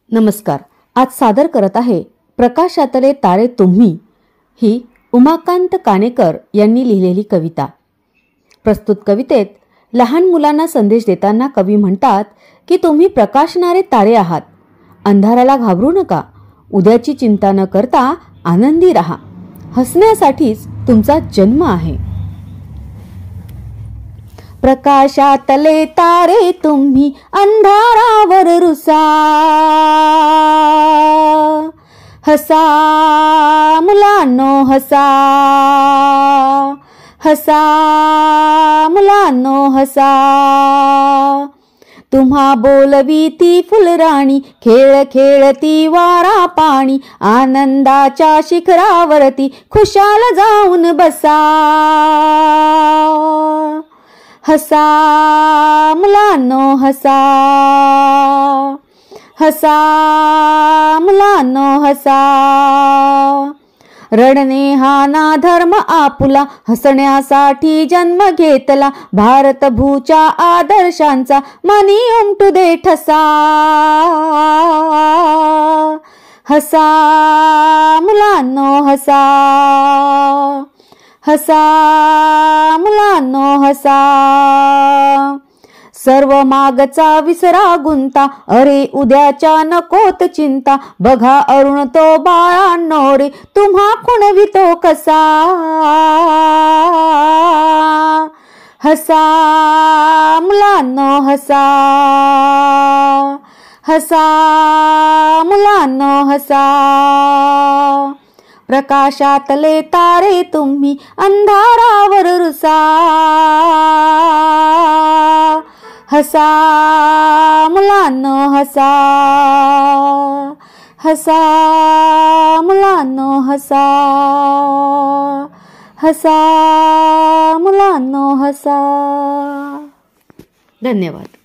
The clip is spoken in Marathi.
नमस्कार. आज सादर करत आहे प्रकाशातले तारे तुम्ही ही उमाकांत कानेकर यांनी लिहिलेली कविता. प्रस्तुत कवितेत लहान मुलांना संदेश देताना कवी म्हणतात की तुम्ही प्रकाशणारे तारे आहात. अंधाराला घाबरू नका. उद्याची चिंता न करता आनंदी राहा. हसण्यासाठीच तुमचा जन्म आहे. प्रकाशातले तारे तुम्ही अंधारावर रुसा. हसा मुलांनो हसा. हसा मुलांनो हसा. तुम्हा बोलवी ती फुलराणी. खेळ खेळती वारा पाणी. आनंदाच्या शिखरावरती खुशाल जाऊन बसा. हसा मुलांनो हसा. हसा मुलांनो हसा. रडणे हा ना धर्म आपुला. हसण्यासाठी जन्म घेतला. भारतभूच्या आदर्शांचा मनी उमटू दे ठसा. हसा मुलांनो हसा. हसा मुलांनो हसा. सर्व मागचा विसरा गुंता. अरे उद्याच्या नकोत चिंता. बघा अरुण तो बाळांनो रे. तुम्हा खुणवितो कसा. हसा मुलांनो हसा. हसा मुलांनो हसा. प्रकाशातले तारे तुम्ही अंधारावर रुसा. हसा मुलांनो हसा. हसा मुलांनो हसा. हसा मुलांनो हसा. धन्यवाद.